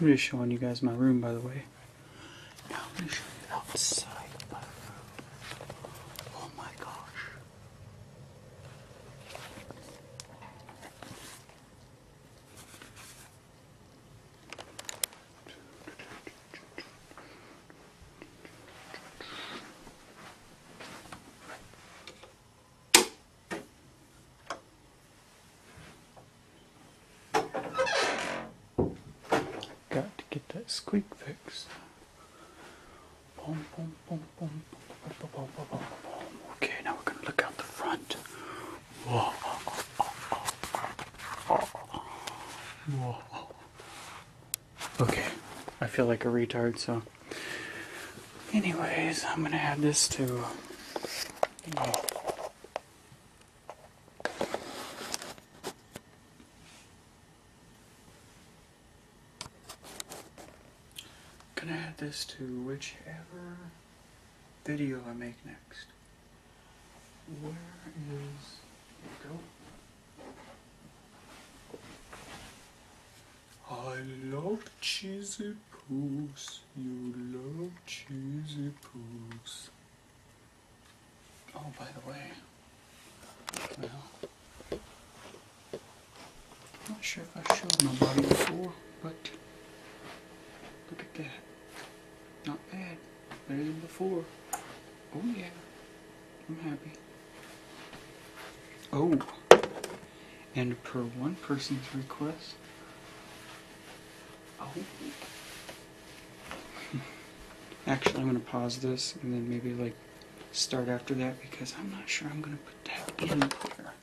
I'm just showing you guys my room, by the way. Now I'm going to show you outside my room. Oh my gosh. Got to get that squeak fixed. Boom, boom, boom, boom, boom, boom, boom, boom, boom, boom. Okay, now we're gonna look out the front. Whoa. Whoa. Okay, I feel like a retard, so. Anyways, I'm gonna add this to. Gonna add this to whichever video I make next. Where is, here we go. I love cheesy poos. You love cheesy poos. Oh, by the way, well, I'm not sure if I showed my body before, but look at that. Not bad. Better than before. Oh yeah. I'm happy. Oh. And per one person's request. Oh. Actually, I'm going to pause this and then maybe like start after that because I'm not sure I'm going to put that in there.